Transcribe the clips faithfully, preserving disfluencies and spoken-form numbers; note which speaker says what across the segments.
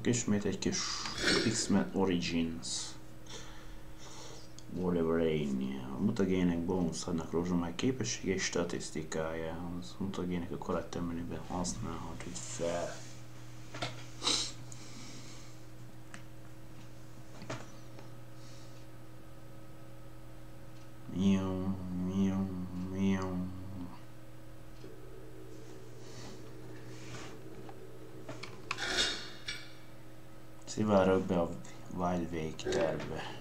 Speaker 1: Sziasztok, ismét egy kis X-Men Origins Wolverine. A mutagének bónusz adnak rozsomák képessége és statisztikájához. A mutagének a karakter menüben használható fel. Miau, miau, miau. Szivárok be a Wild Wake tervbe.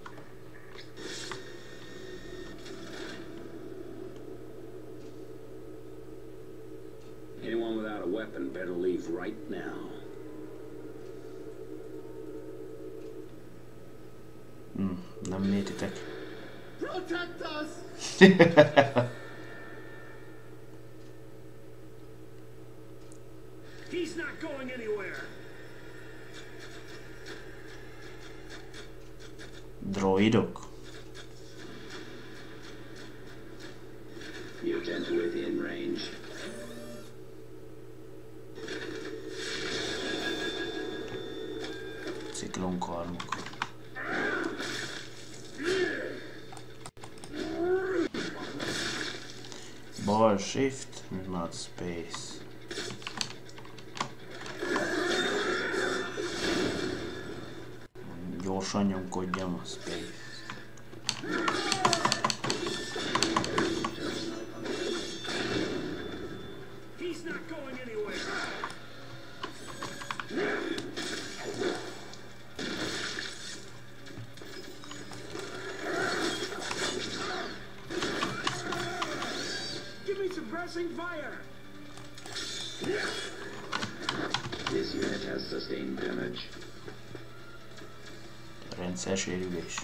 Speaker 2: Anyone without a weapon better leave right now.
Speaker 1: Hmm, nem nétitek.
Speaker 3: Protect us!
Speaker 2: He's not going anywhere.
Speaker 1: Droidok.
Speaker 2: Mutant within range.
Speaker 1: Ciklonkarmok. Bal shift, not space. Gyorsan nyomkodjam a space.
Speaker 2: He's not going anywhere. Give me suppressing fire. This unit has sustained damage.
Speaker 1: Rendszer sérülés.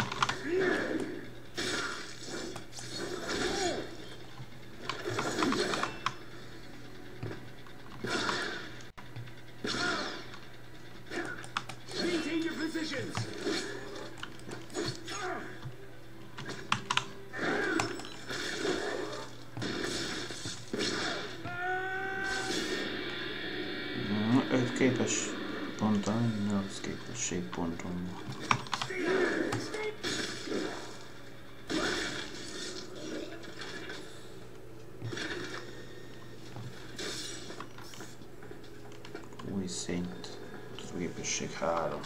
Speaker 2: Maintain your positions.
Speaker 1: öt képes ponton, nyolc képesség ponton van. Új szint, képesség három.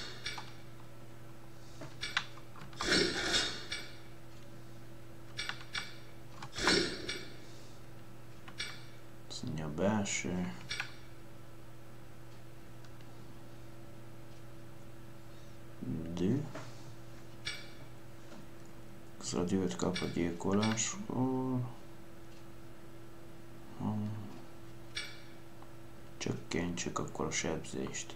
Speaker 1: Színja a belső. Dű. Zöldült kap a gyilkoláskor. Hmm. Csökkentsük akkor a sebzést.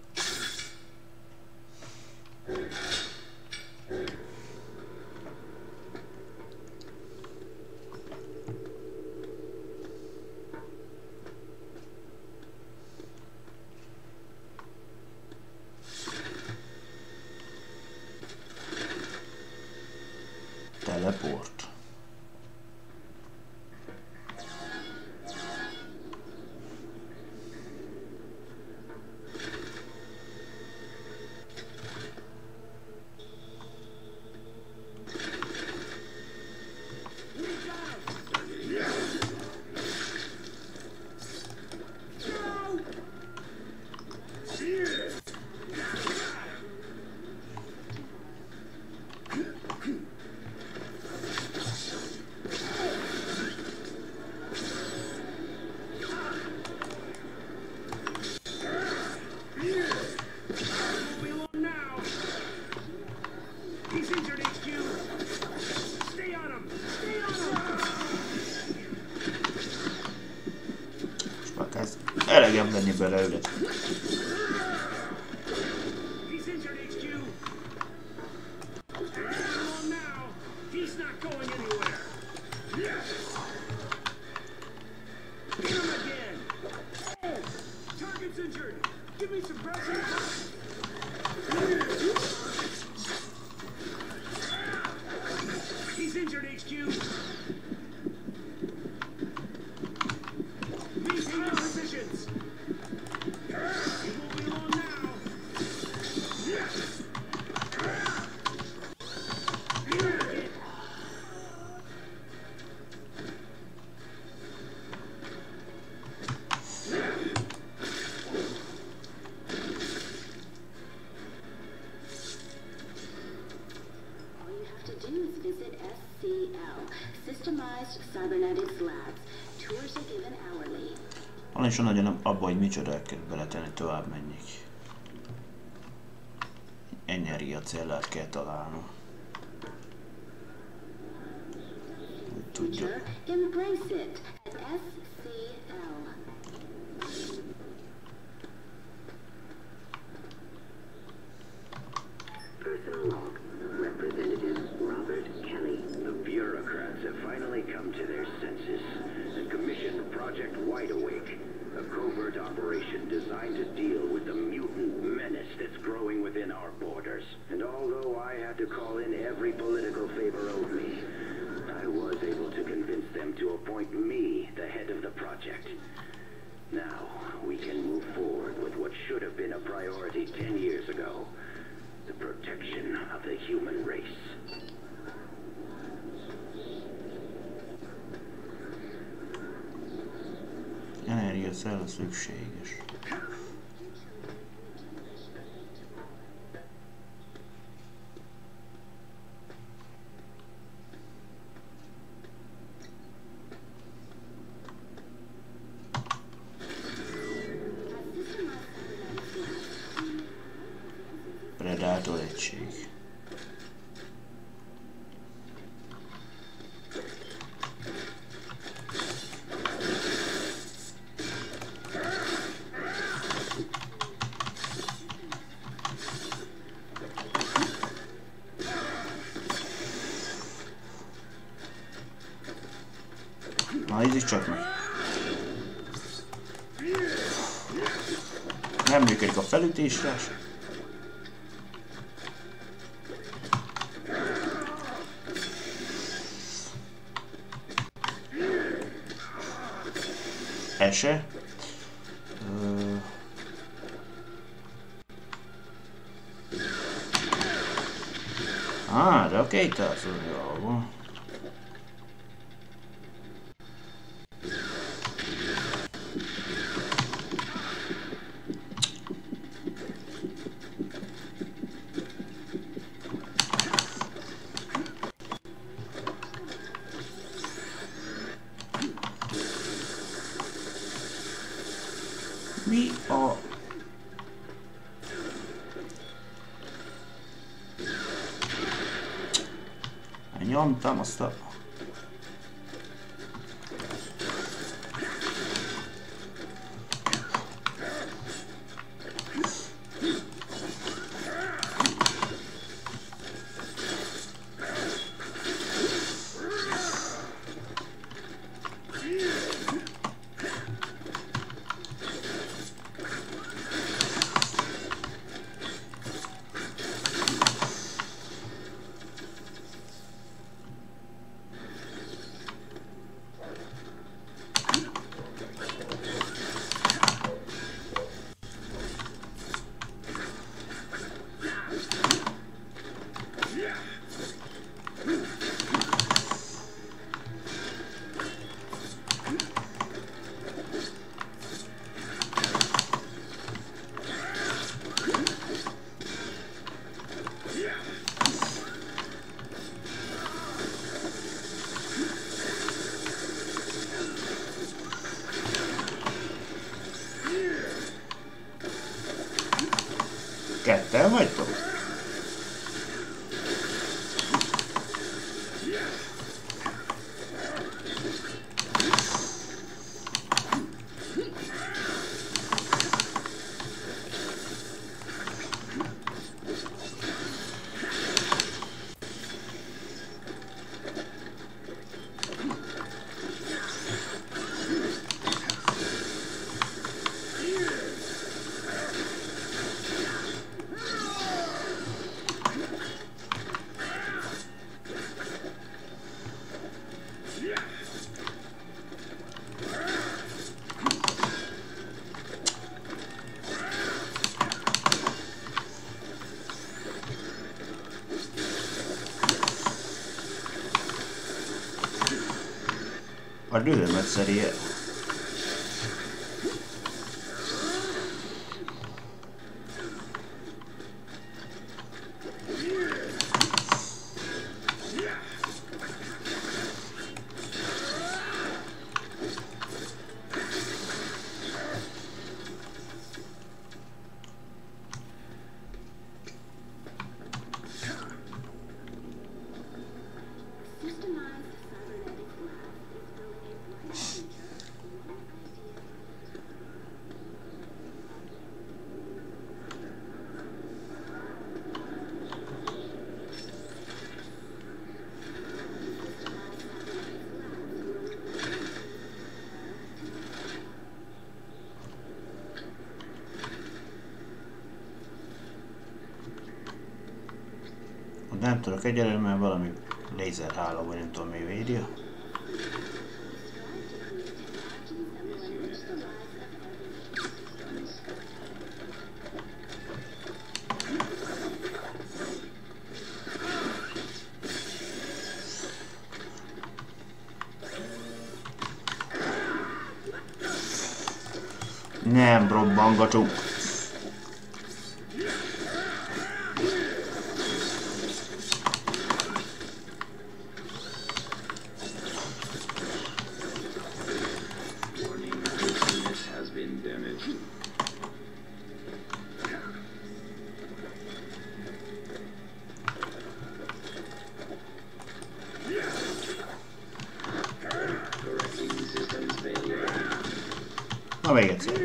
Speaker 1: Teleport. Elegem lenni belőle.
Speaker 2: He's injured, H Q. Maintain your positions. Moving on now.
Speaker 4: C L, Systemized Cybernetics Labs. Tours are given hourly.
Speaker 1: Van is nagyon abba, hogy micsoda el kell beletenni, tovább menjek. Energiacellát kell találnom. Úgy tudja.
Speaker 4: Embrace it at S C L.
Speaker 2: Personal log. Representative Robert Kelly. The bureaucrats have finally come to their senses and commissioned Project Wide Awake, a covert operation designed to deal with the mutant menace that's growing within our borders. And although I had to call in every political favor owed me, I was able to convince them to appoint me the head of the project. Now, we can move forward with what should have been a priority ten years ago. The protection of the human race.
Speaker 1: Energiacella szükséges. Predator egység. Na, ez is csak meg. Nem működik a felütésre. Se. Uh. Ah, de oké, tehát jó van. Mi a... Nyomtam azt a... Ketten vagytok? A dühömet szeri el. Nem tudok egyelőre, mert valami lézerháló, vagy nem tudom mi védja. Nem robbangatunk. Na még egyszer.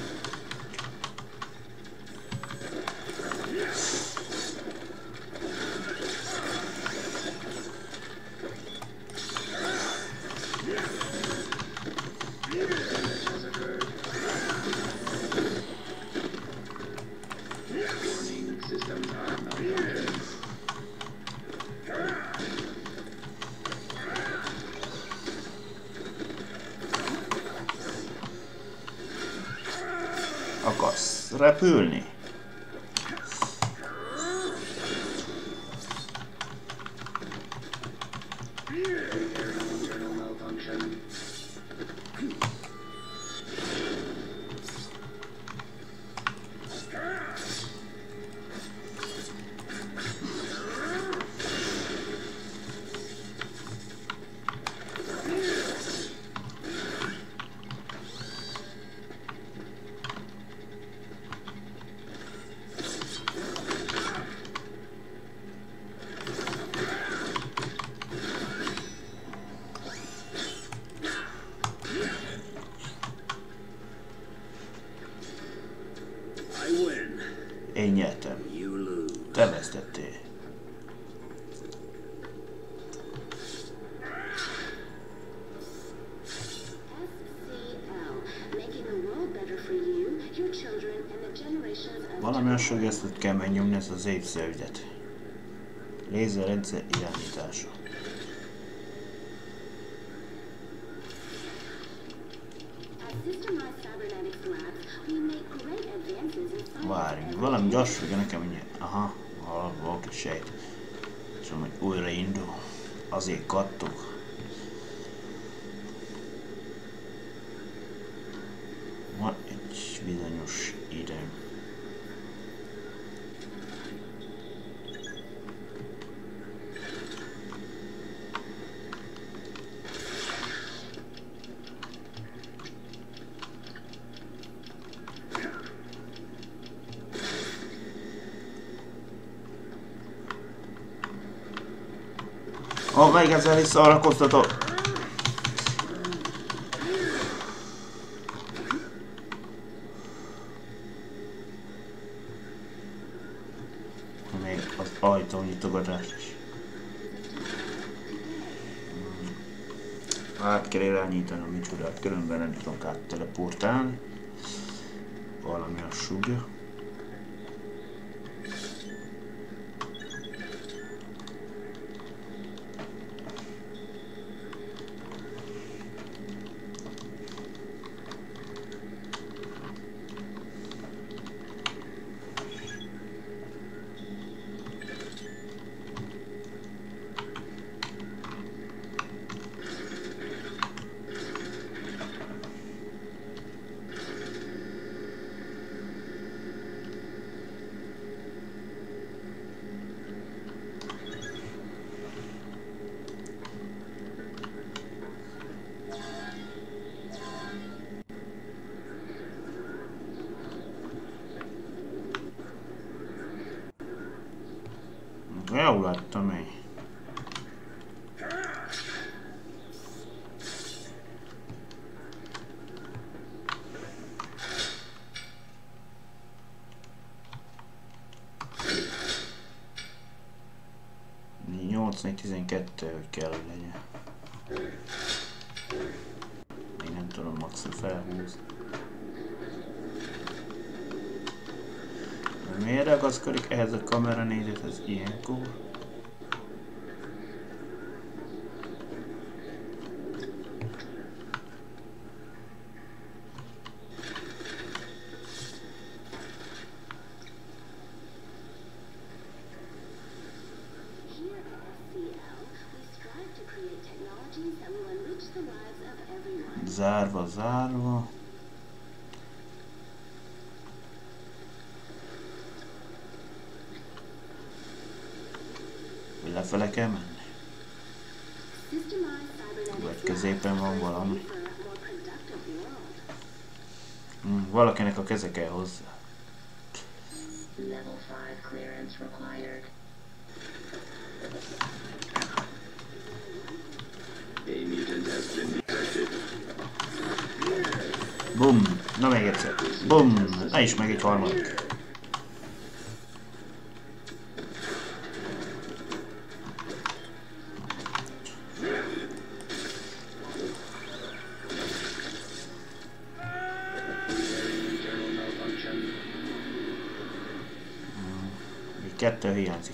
Speaker 1: Akarsz repülni? Én nyertem. Te vesztettél. Valami hasonlót kell megnyomni, ez az évzöldet. Lézerrendszer irányítása. Várjunk, valami gyorsulja nekem, hogy aha, volt egy sejt. És hogy újra indul. Azért kattog. Van egy bizonyos idő. Ó, oh, még ezzel visszaarakoztatok! Még az ajtó nyitogatás is. Át kell irányítanom, micsoda, különben nem tudok átteleportálni. Valami a súgja. Jól láttam én. nyolc négy tizenkettő, hogy kell, hogy legyen. Még nem tudom maximum felhúzni. Miért ragaszkodik ehhez a kamera nézet, ez ilyenkor? Zárva, zárva. Lefele kell menni? Vagy középen van valami? Hmm, valakinek a keze kell hozzá.
Speaker 4: Level five clearance required.
Speaker 2: A mutant has been detected.
Speaker 1: Bum! Na még egyszer. Bum! Na is meg egy harmadik. Kettő hiányzik.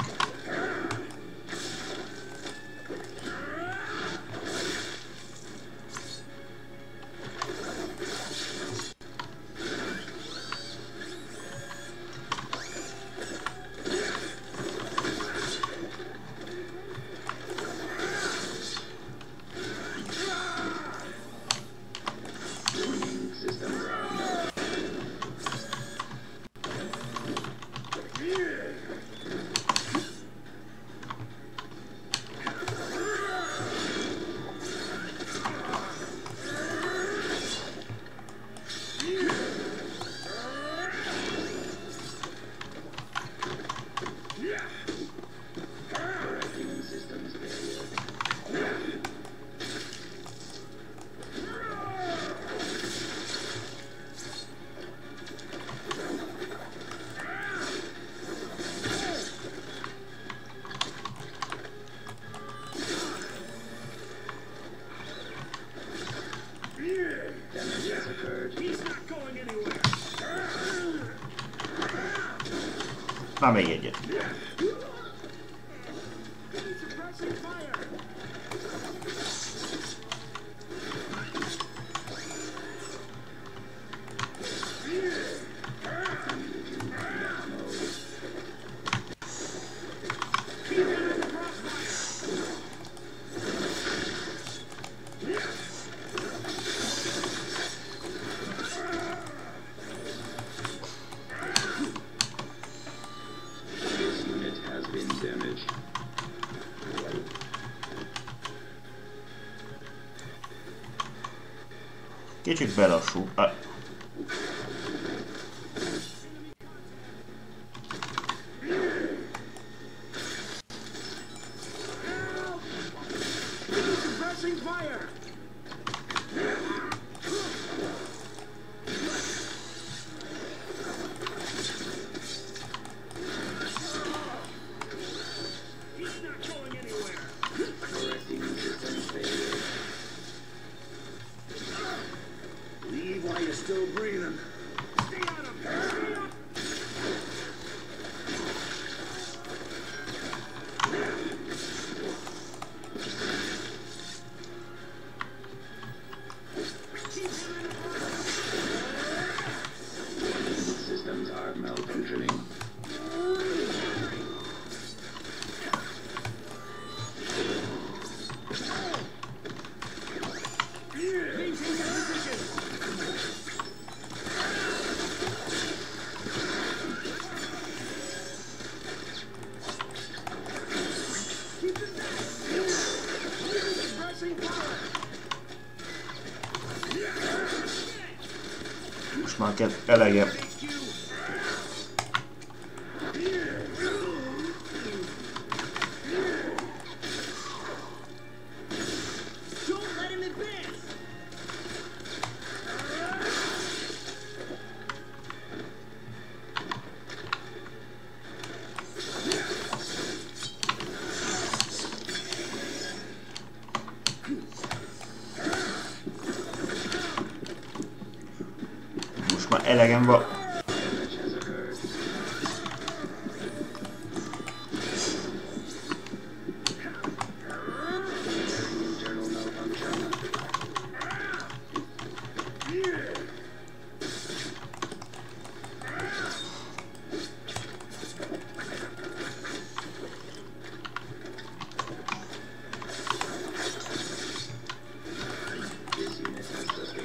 Speaker 1: Már még egyet. Kicsit belassul. Ah.
Speaker 3: Still breathing. Stay out of here.
Speaker 2: Systems are malfunctioning.
Speaker 1: Most már kell elegem. Most már elegem van.
Speaker 2: This unit has sustained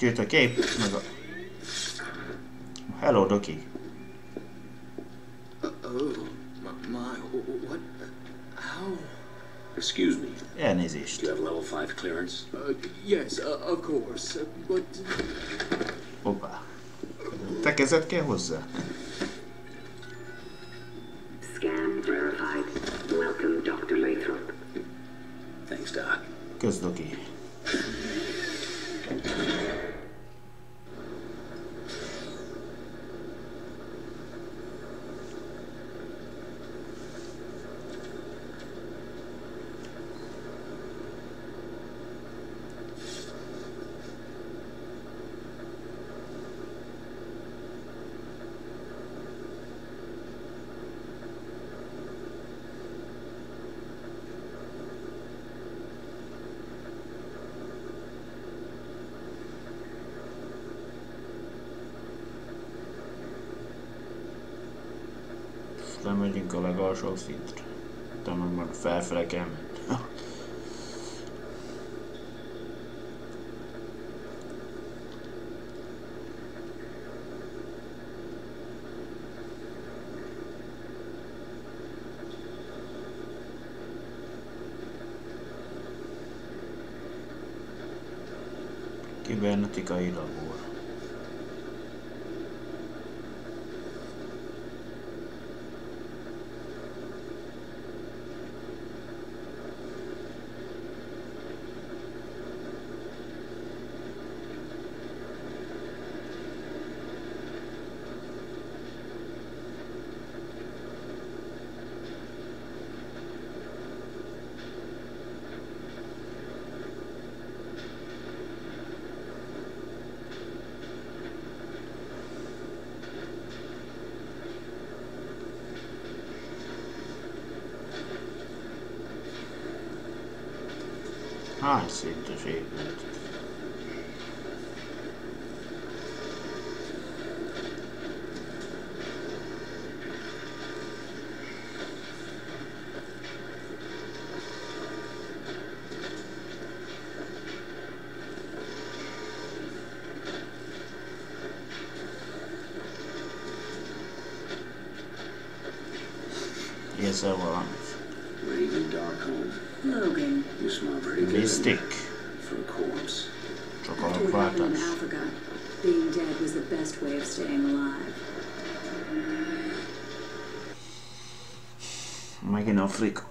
Speaker 1: jött a kép, meg a... Hello, Doki.
Speaker 3: Uh, oh, my, my, what? How?
Speaker 2: Excuse me.
Speaker 1: Elnézést.
Speaker 2: Do you have level five clearance?
Speaker 3: Uh, yes, uh, of course, uh, but...
Speaker 1: Hoppá. Te kezed kell hozzá?
Speaker 2: Scan verified. Welcome, Doctor Lathrop. Thanks, Doc.
Speaker 1: Kösz, Doki. Lemegyünk a legalsó szintre. De meg már felfele kell menni. Kibernetikai labor. Hány szintes épület? Érzel valamit?
Speaker 2: Raven Darkholme.
Speaker 4: Logan,
Speaker 2: You smell pretty good
Speaker 1: Mystic.
Speaker 2: for a corpse.
Speaker 1: Csak
Speaker 4: after what happened in
Speaker 1: alapváltás.
Speaker 4: Africa, being dead was the best way of staying alive.
Speaker 1: Megint Afrika.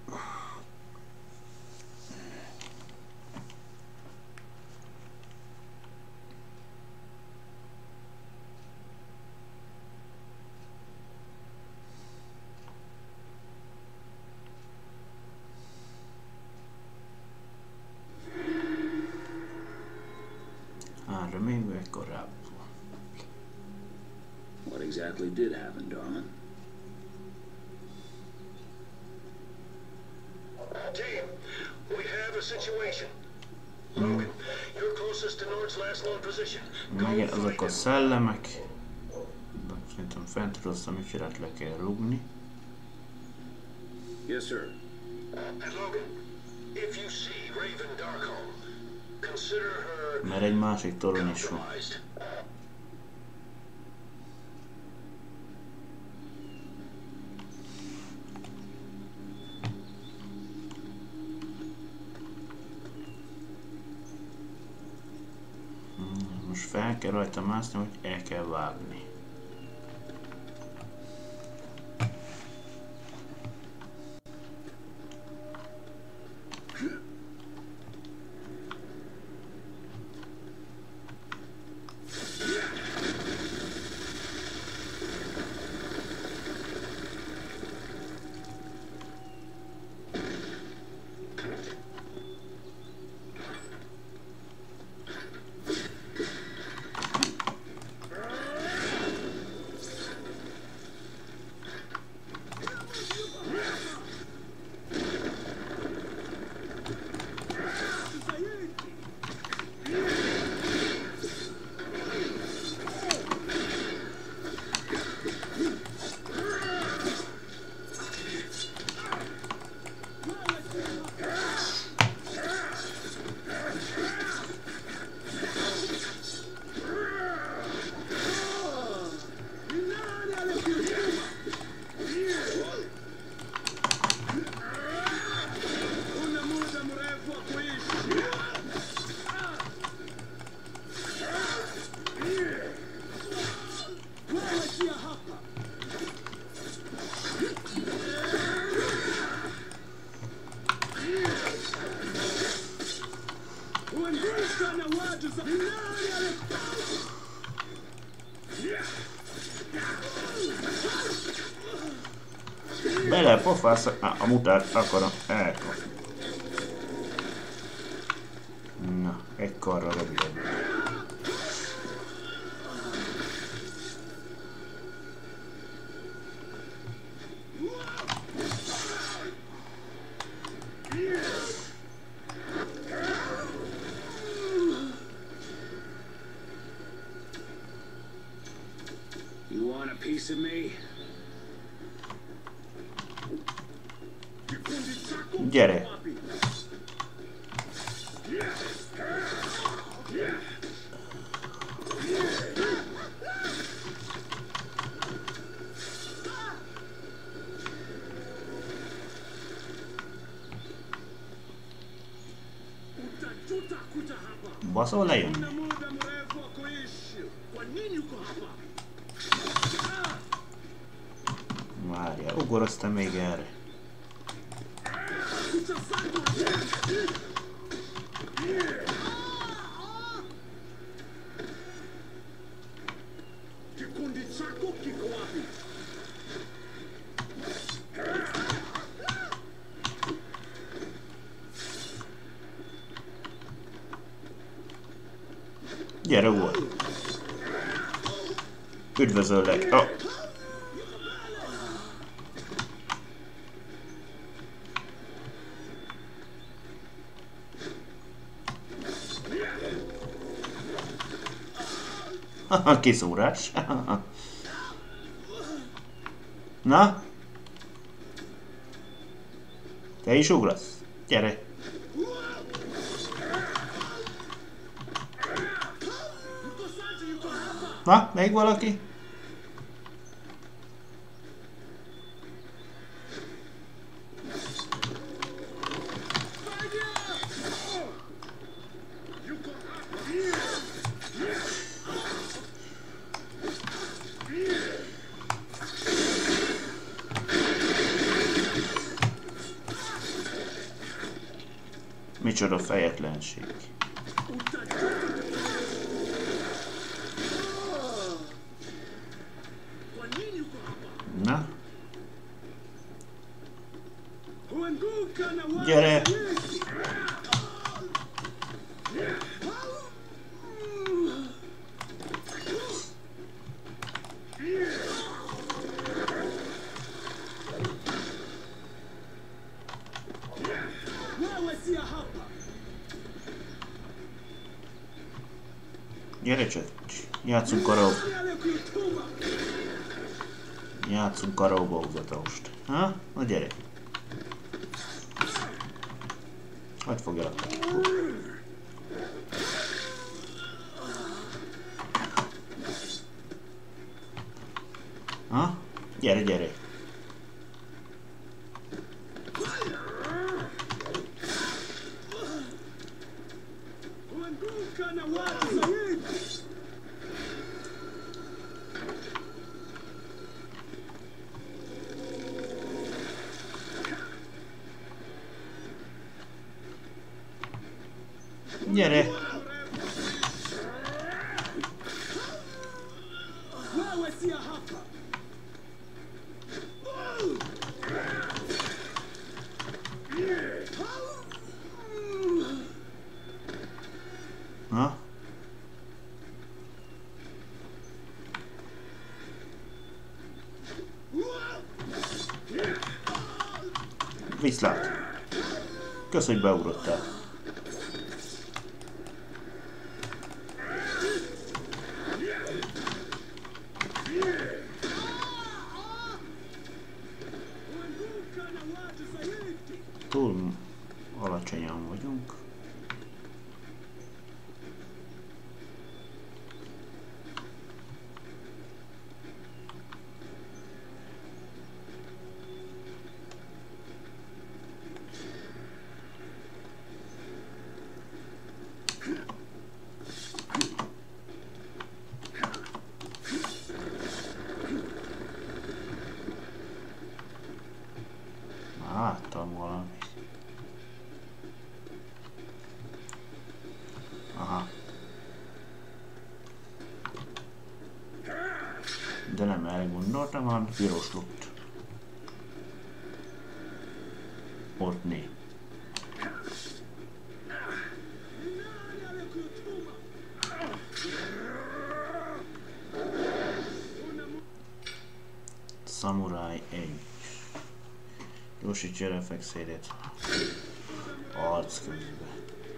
Speaker 1: Arra még korábban.
Speaker 2: What exactly did happen, darling?
Speaker 5: Team, we have a situation. Logan, you're closest to Nord's last known position. Go
Speaker 1: Megint
Speaker 5: find
Speaker 1: azok a
Speaker 5: him.
Speaker 1: szellemek. Szerintem fentről azt a műsorát le kell rúgni.
Speaker 2: Yes, sir.
Speaker 5: And Logan, if you see Raven Darkholme, consider her
Speaker 1: Mert egy másik torony is van.
Speaker 5: compromised.
Speaker 1: Most fel kell rajta mászni, hogy el kell vágni. pofász, a mutát akarom, elkom. Na, egy karra rövidebb.
Speaker 5: You want a piece of me?
Speaker 1: Gyere! Baszol, lejön. Várjál, ugor aztán még erre. Gyere, volt. Üdvözöllek. Oh. Haha, kiszúrás. Na? Te is ugrasz? Gyere. Na, még valaki? Micsoda fejetlenség. Na? Gyere! Gyere csak, játszunk karaó... Játszunk karaóbauzatóst. Ha? Na gyere. Hogy fogjalak? Ha? Gyere, gyere. Gyere! Na? Viszlát! Kösz, hogy beugrottál. Túl alacsonyan vagyunk. Láttam valamit. Aha. De nem erre gondoltam, hanem piros lukt. Ortné. Samurai egy. Gyorsítja reflexédet. Arc közben.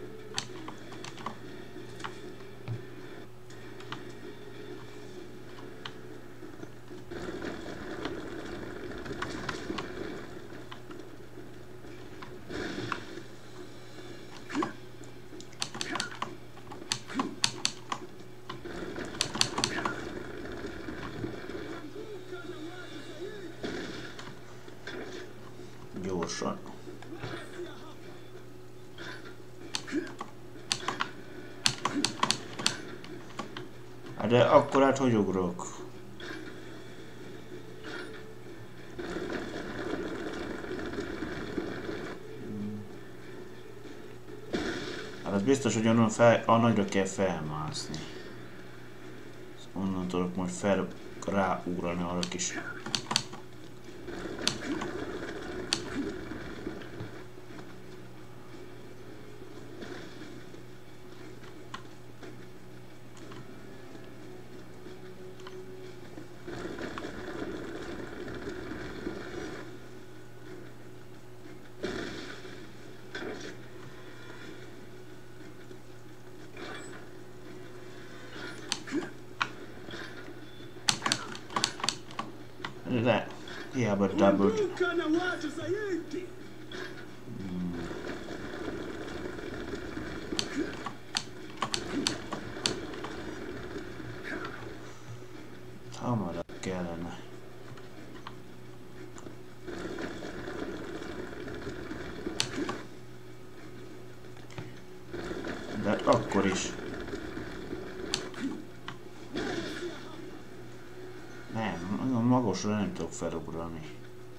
Speaker 1: Gyorsan. De akkor hát hogy ugrok? Hát az biztos, hogy onnan fel, a nagyra kell felmászni. Onnan tudok majd fel ráugrani arra kis. De hiába double. Hmm. Hamarabb kellene. De akkor is. Nem, nagyon magasra nem tudok felugrani.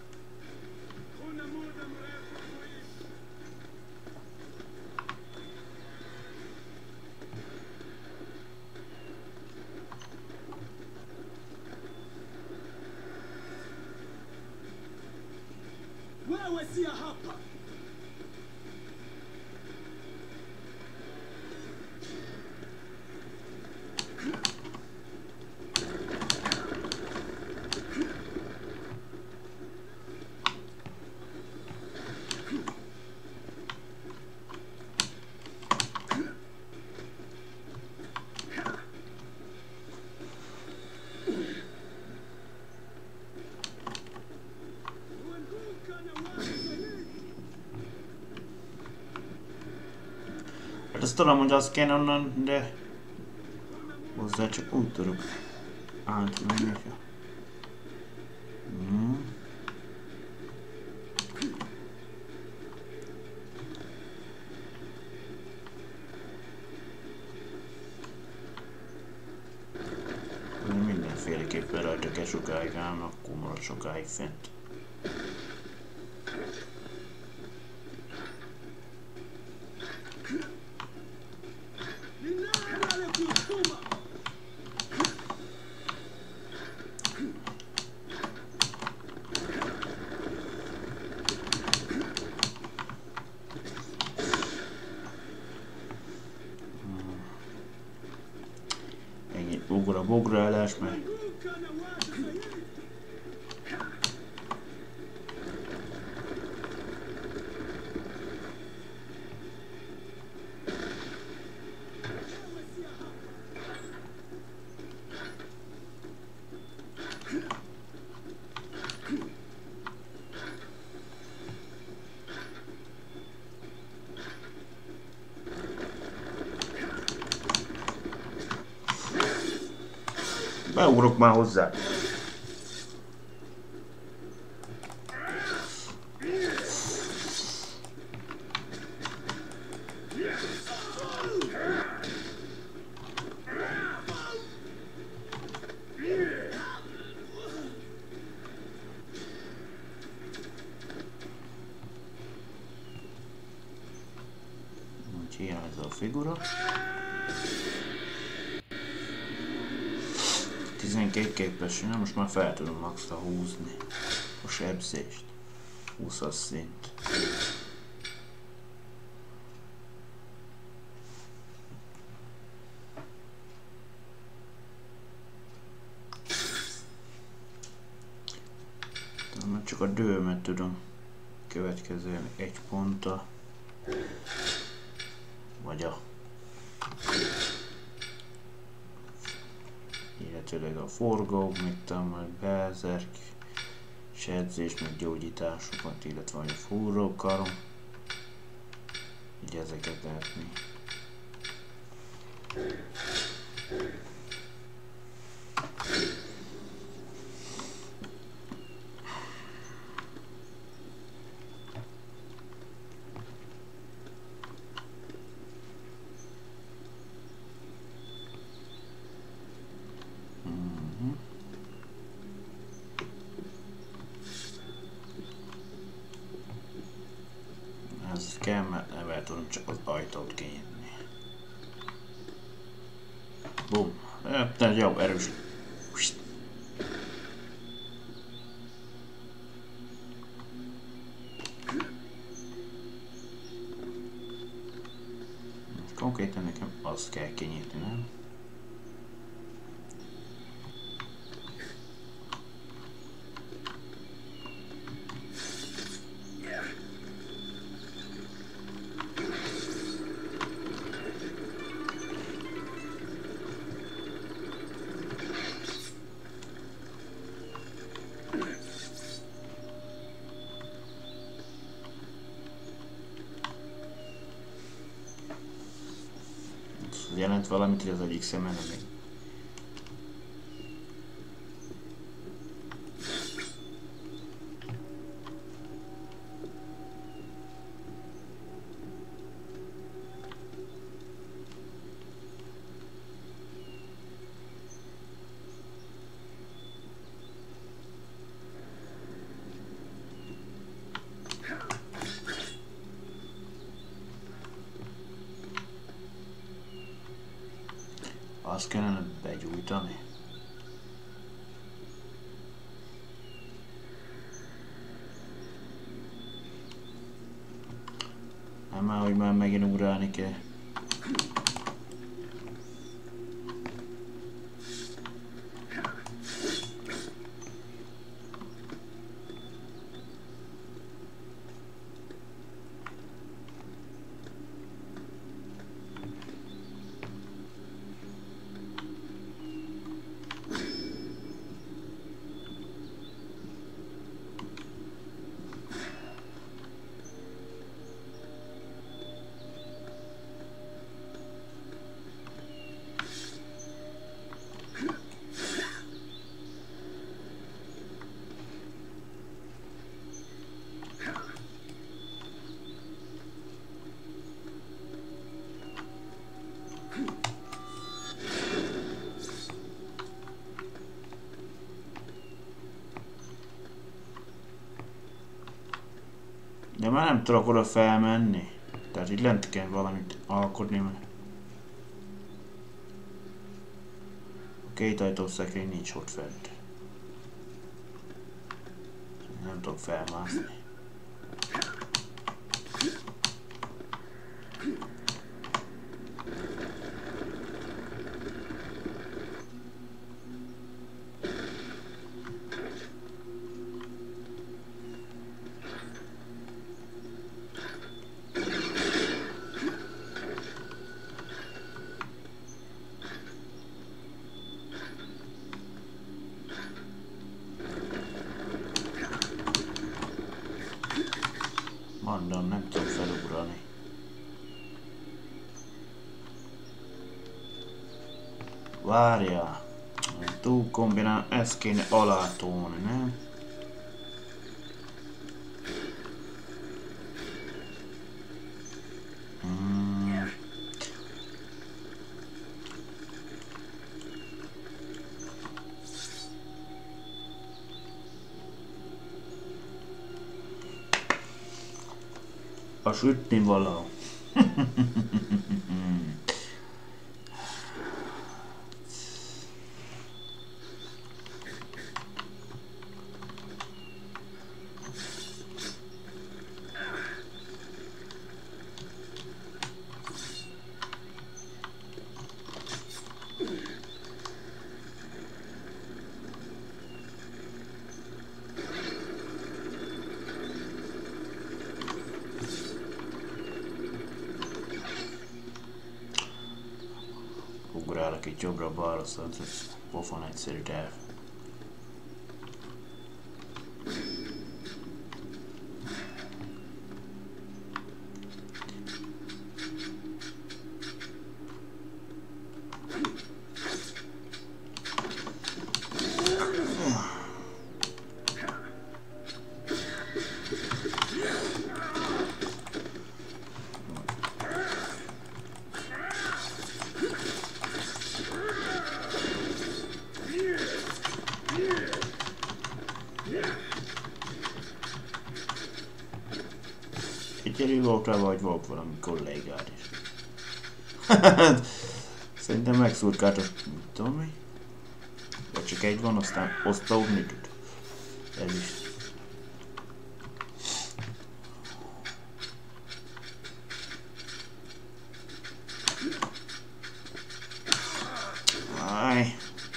Speaker 6: Wewe si hapa.
Speaker 1: Hát azt tudom, hogy az kéne onnan, de hozzá csak úgy tudok átmenni. Hmm. Mindenféleképpen rajta kell sokáig állni, akkor marad sokáig fent. Ugra bogra állás, mert beugrok már hozzá. Úgy hiányzik a figura. tizenkét képességem, most már fel tudom maxra húzni a sebzést. húszas szint. csak a dőmet tudom következően egy ponttal, vagy a illetőleg a forgók, mit tudom, vagy belzerk, sedzés, meg gyógyításokat, illetve a fúrókarom, így ezeket lehet mi. Ez kell, mert nem el tudom csak az ajtót kinyitni. Bum. De jó, erős. Konkrétan nekem azt kell kinyitni, nem? Jelent valamit, hogy az egyik szemben még. Azt kellene begyújtani. Nem már, hogy már megint ugrálni kell. De már nem tudok oda felmenni. Tehát itt lent kell valamit alkotni, mert a két ajtószekrény nincs ott fent. Nem tudok felmászni. Mondom, nem tudom felugrani. Várjál. Túl kombinál, ezt kéne alátolni, nem? Hmm. A sütni való. ugrálok itt jobbra-balra, szóval ez pofon egyszerű terv. Gyerünk voltál, vagy volt valami kollégád is. Szerintem megszurkált a... mit tudom mi? Vagy csak egy van, aztán osztódni tud. Ez is. Áj.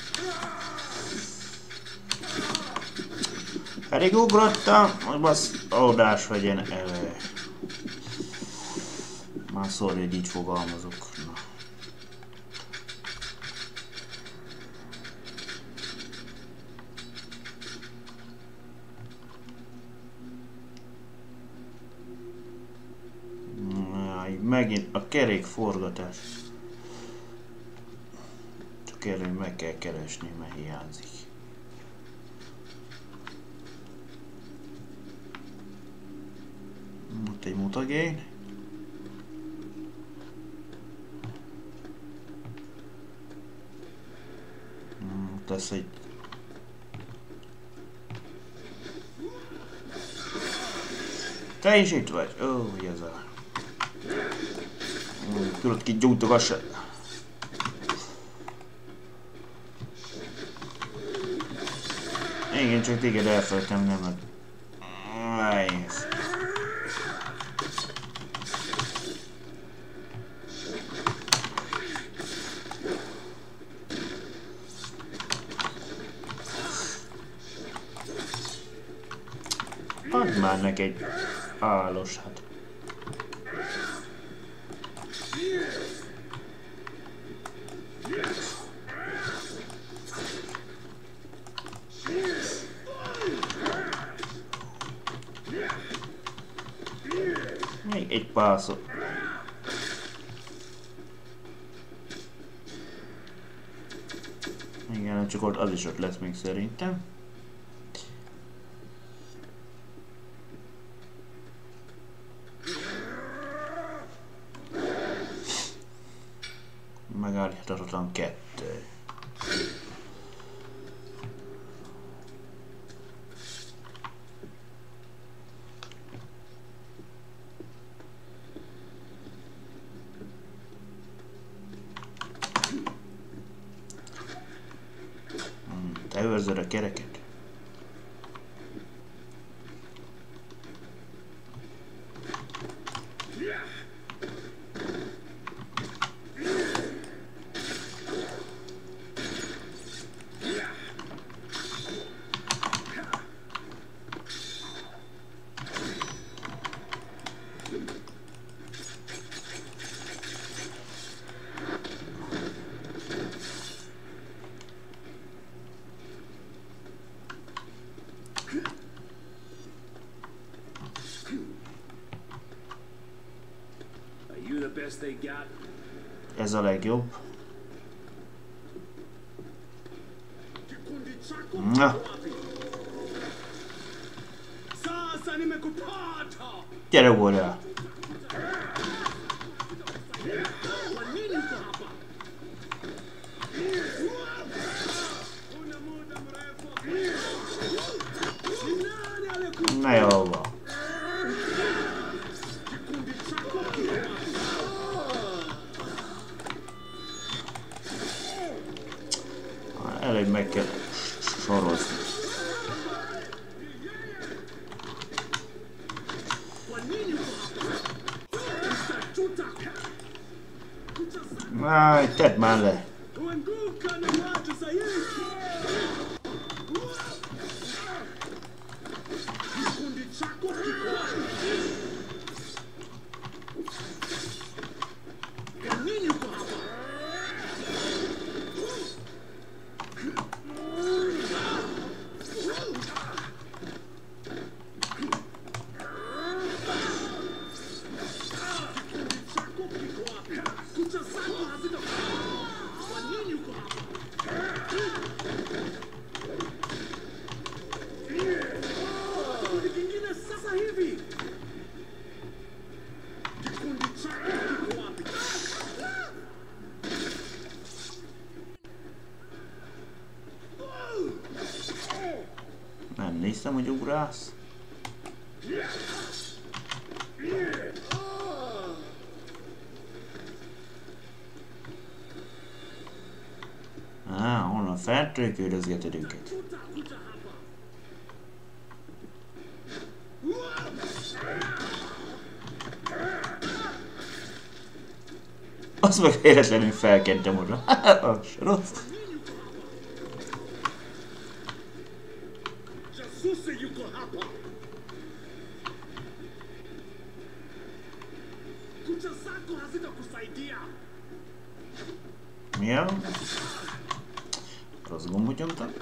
Speaker 1: Pedig ugrottam, hogy basz oldás vegyen elő. Már sorry, hogy így fogalmazok. Na. Jaj, megint a kerékforgatás. Csak erre meg kell keresni, mert hiányzik. Ott egy mutagén. Lesz egy... Te is itt vagy? Ó, oh, ez a... Tudod ki gyújtogassa. Igen, csak téged elfelejtem, nem meg... Nice. Add már neki egy álos, hát. Még egy pászot. Igen, csak ott az is ott lesz még szerintem. Megállíthatatlan kettő. Hmm, te őrzöd a kereket? Ez a legjobb. Na. Gyere ugorjál! Na jó van. Elég meg kell sorozni. Áj, tedd már le! hiszem, hogy ugrálsz. Á, onnan feltőkődözgeted őket. Azt meg véletlenül felkentem oda. Az rossz. Mi a? Rossz gombot nyomtam.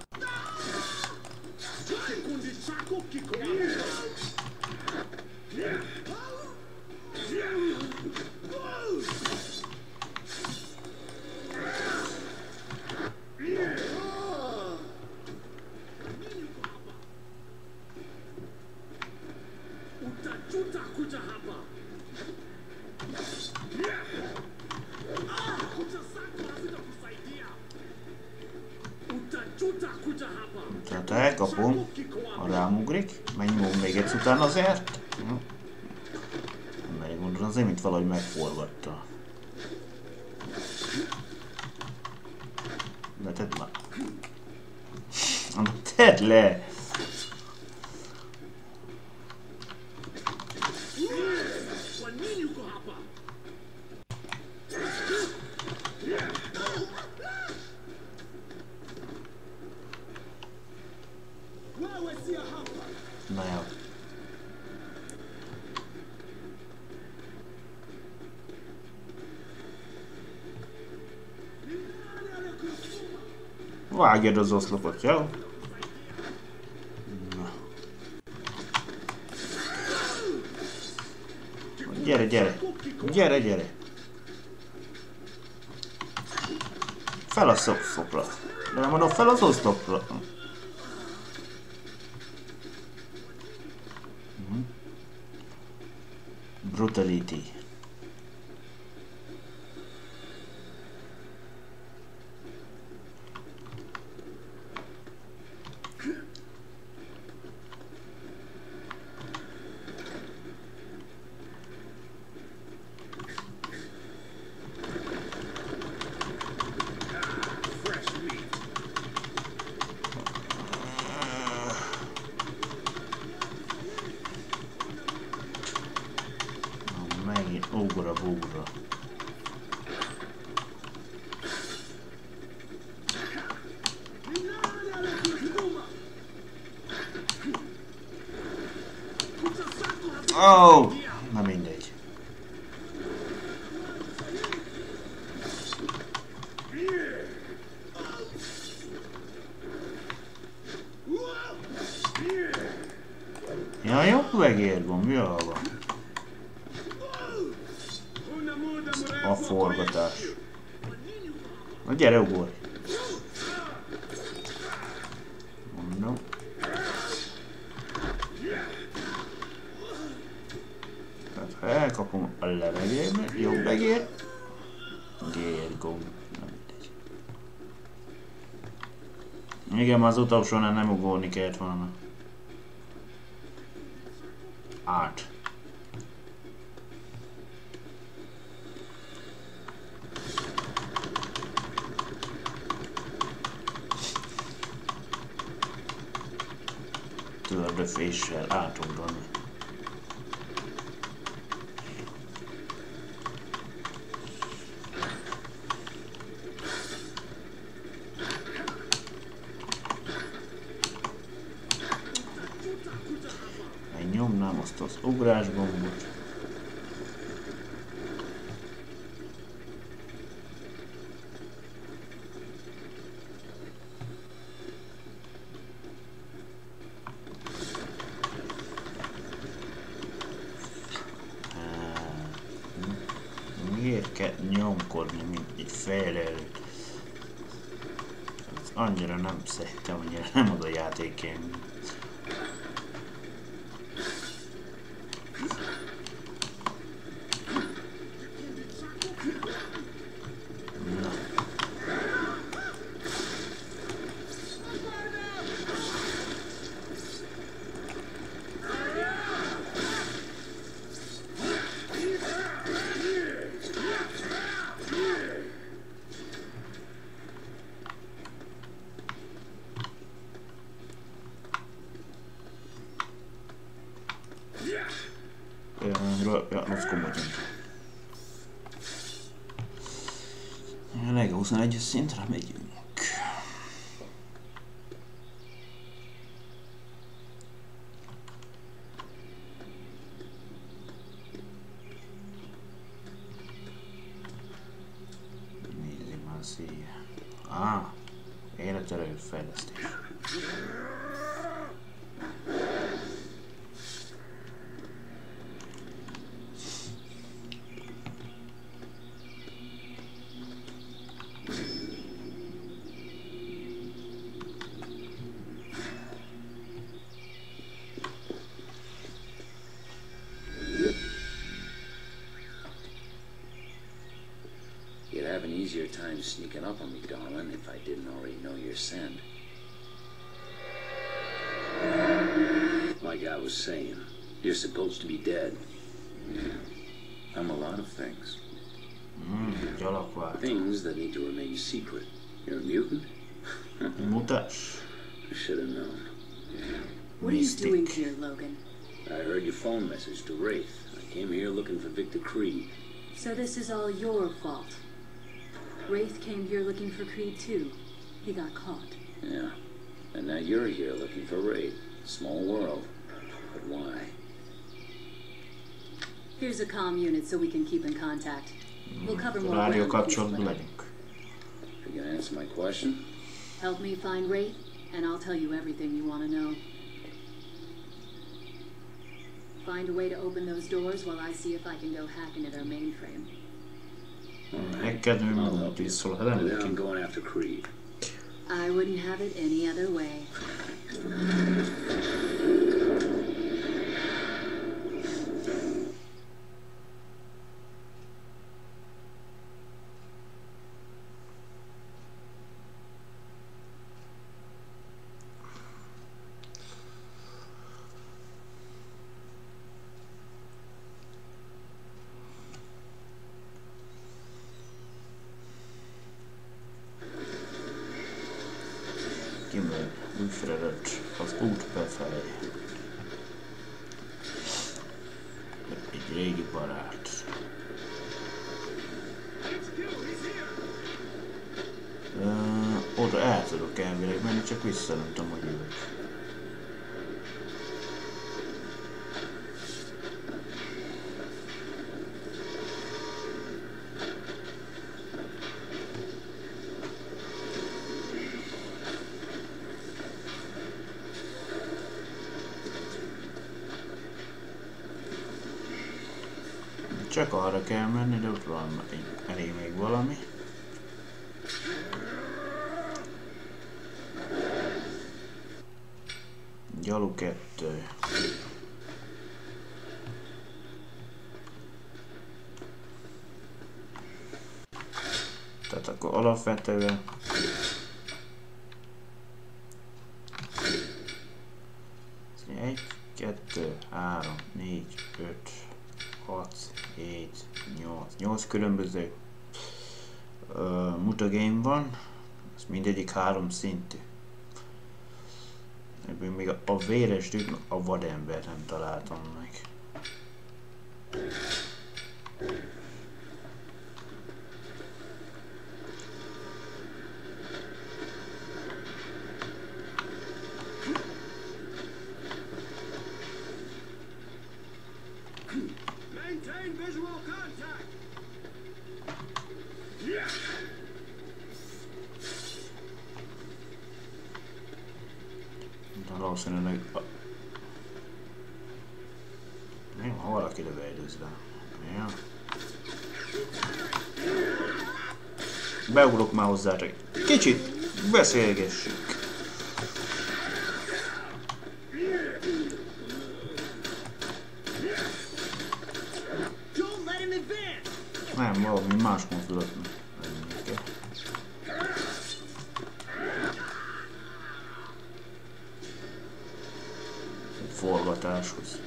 Speaker 1: Tehát ha elkapom, ha rámugrik, megnyomom még egy utána azért. Hm. Melyik mondom azért, mint valahogy megforgatta. De tedd már. Tedd le! Na jó. Vágjad az oszlopot, jó? Na. Gyere, gyere! Gyere, gyere! Fel a oszlopra! De nem mondom, fel az oszlopra! Brutality. Ugra, bugra. Oh, na mindegy. Ja, jó megér van, mi a van? A forgatás. Na gyere, ugorj! Mondom. Tehát ha elkapom a levegőbe, jobb megér. Gér gomb. Nem mindegy. Igen, az utolsónál nem ugorni kellett volna. Át. Tördöféssel átugrani. Megnyomnám azt az ugrás gombot. Miért kell nyomkodni, mint egy fejlelőt? Annyira nem szerettem, annyira nem az a játékén. komodjunk. A Lego huszonegyes szintre megyünk. Ah, életerő fejlesztés.
Speaker 7: You'd have an easier time sneaking up on me, darling, if I didn't already know your scent. Like I was saying, you're supposed to be dead. Yeah. I'm a lot of things.
Speaker 1: Mm,
Speaker 7: things that need to remain secret. You're a mutant?
Speaker 1: Mutas.
Speaker 7: I should have known.
Speaker 4: What are you doing here, Logan?
Speaker 7: I heard your phone message to Wraith. I came here looking for Victor Creed.
Speaker 4: So this is all your fault. Wraith came here looking for Creed too. He got caught.
Speaker 7: Yeah. And now you're here looking for Wraith. Small world. But why?
Speaker 4: Here's a comm unit so we can keep in contact. We'll cover more
Speaker 1: Rádió
Speaker 4: ground.
Speaker 1: kapcsolatban legyünk.
Speaker 7: You gonna answer my question?
Speaker 4: Help me find Wraith, and I'll tell you everything you want to know. Find a way to open those doors while I see if I can go hack into their mainframe.
Speaker 1: Hacked nu mot visszol, ha nem
Speaker 7: Then I'm going after Creed.
Speaker 4: I wouldn't have it any other way.
Speaker 1: Kimmel utfredet az út befelé. Egy régi barát. Uh, oda el tudok elvileg menni, csak vissza nem tudom, hogy jövök. Csak arra kell menni, de ott van elég még valami. Gyalu kettő. Tehát akkor alapvetően egy, kettő, három, négy, öt, hat, hét, nyolc, nyolc különböző uh, mutagame van, ez mindegyik három szintű. Ebből még a, a véres dűt, a vadembert nem találtam meg.
Speaker 6: Maintain visual contact. Yeah.
Speaker 1: De valószínűleg... A... Jó, ha valaki lövejdőz be. Ja. Beugrok már hozzátok. Kicsit beszélgessünk. Nem, valami más mozdulat. Forgatáshoz.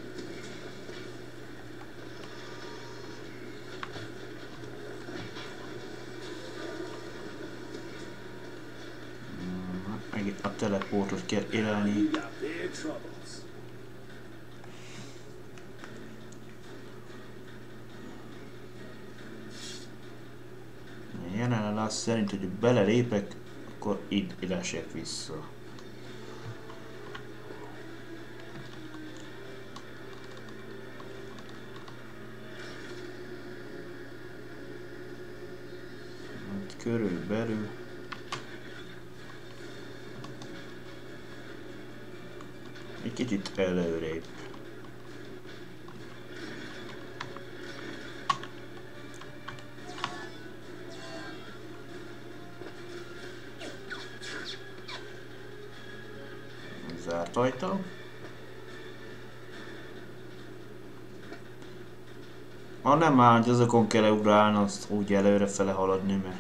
Speaker 1: Meg a teleportot kell élelni. Jelen az szerint, hogy belelépek, akkor itt idesek vissza. Hát körülbelül egy kicsit előrébb. Zárt ajtó. Ha nem áll, hogy azokon kell ugrálni, azt úgy előrefele haladni, mert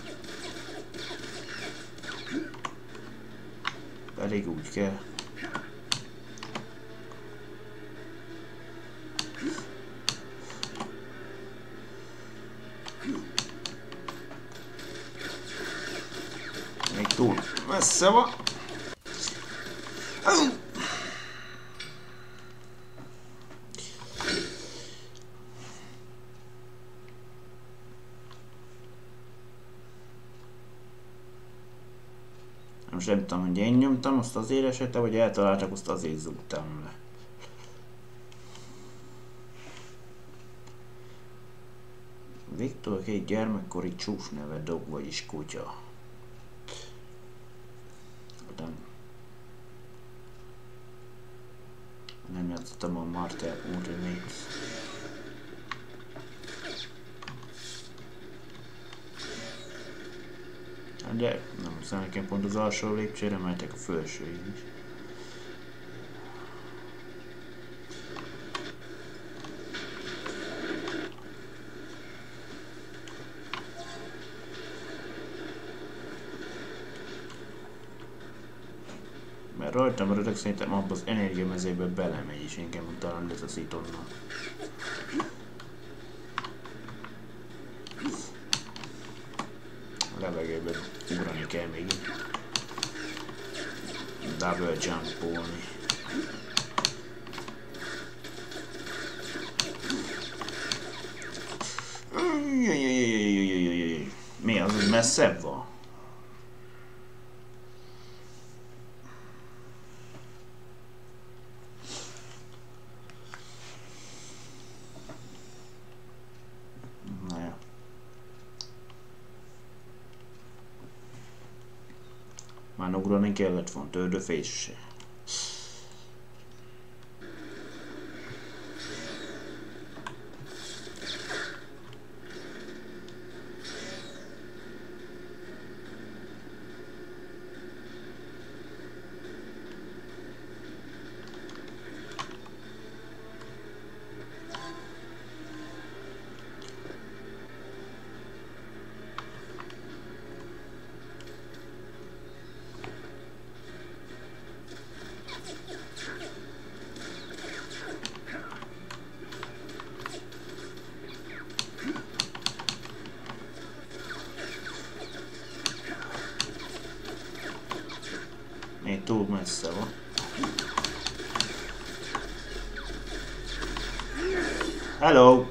Speaker 1: pedig úgy kell. Még túl messze van. Most nem tudom, hogy én nyomtam azt az éleset, vagy eltaláltak, azt azért zúgtam le. Viktor két gyermekkori csúcsneve dog, vagyis kutya. Nem játszottam a Martel Ultimate. De nem hiszem, nekem pont az alsó lépcsőre mehetek a felsőig is. Mert rajtam maradok, szerintem abban az energiamezőbe belemegy, és inkább talán letaszít onnan. Levegőben ugrani kell még. Double jumpolni. Mi az, hogy messzebb van? Már ugrani kellett volna, tőröfés se. Még túl messze van. Hello!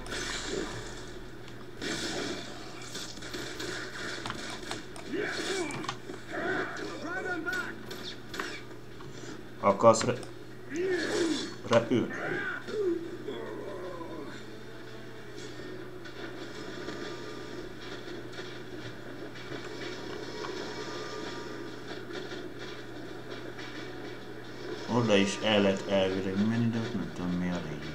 Speaker 1: Akarsz re... repül? Oda is el lehet elvileg menni, de nem tudom mi a lényeg.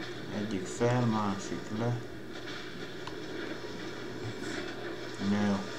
Speaker 1: Egyik fel, másik le. Jó.